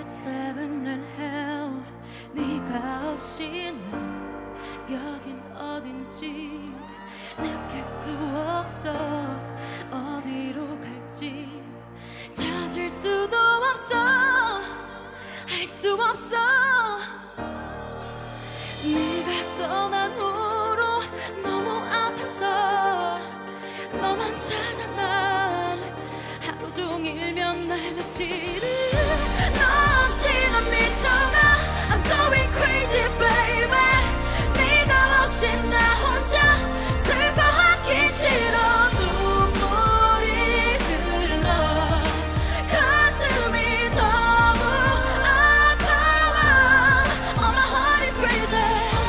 Seven and hell 네가 없이 난 여긴 어딘지 느낄 수 없어. 어디로 갈지 찾을 수도 없어. 알 수 없어. 네가 떠난 후로 너무 아팠어. 너만 찾아 난 하루 종일면 날 며칠을. 너 없이 난 미쳐가. I'm going crazy baby. 네가 없이 나 혼자 슬퍼하기 싫어. 눈물이 흘러 가슴이 너무 아파와. Oh my heart is crazy.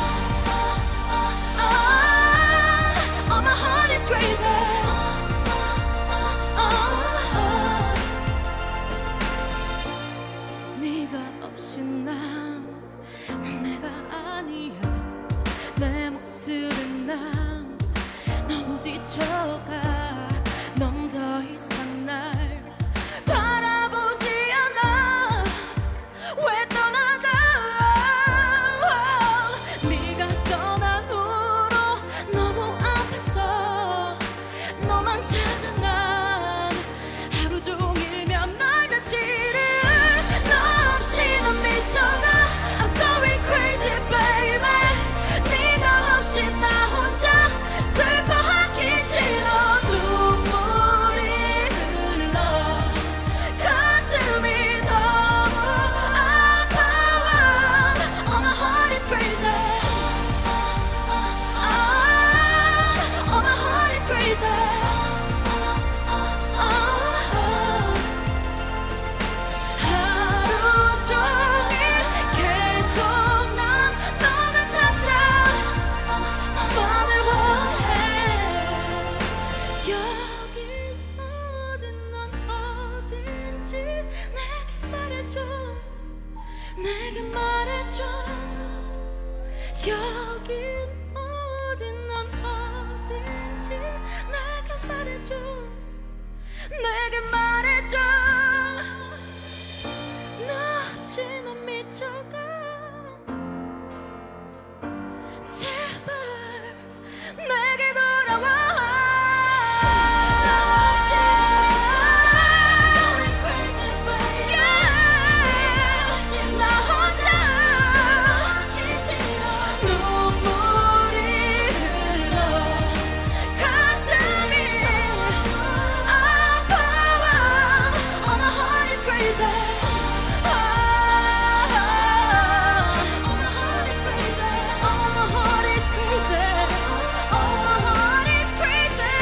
Oh my heart is crazy. 네가 없이 난 내가 아니야. 내 모습은 난 너무 지쳐가. 넌 더 이상 날 바라보지 않아. 왜 떠나가. 네가 떠난 후로 너무 아팠어. 너만 찾아 난 하루 종일면 날 며칠을. 너 없이 난 미쳐가. I'm going crazy baby. 네가 없이 나 혼자 슬퍼하기 싫어. 눈물이 흘러 가슴이 너무 아파와. Oh my heart is crazy. Oh my heart is crazy. 하루 종일 계속 난 너만 찾아. 너만을 원해. 여긴 어딘 난 어딘지 내게 말해줘. 내게 말해줘. 여긴 어딘 난 어딘지 내게 말해줘. 내게 말해줘. 너 없이 난 미쳐가. 제발 내게 돌아와. 나 혼자 눈물이 흘러 가슴이 아파와. Oh my heart is crazy. Oh my heart is crazy. Oh my heart is crazy. Oh my heart is crazy.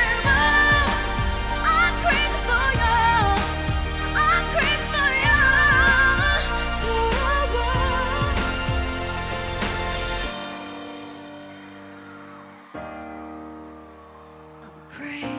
I'm crazy for you. I'm crazy for you. I'm crazy.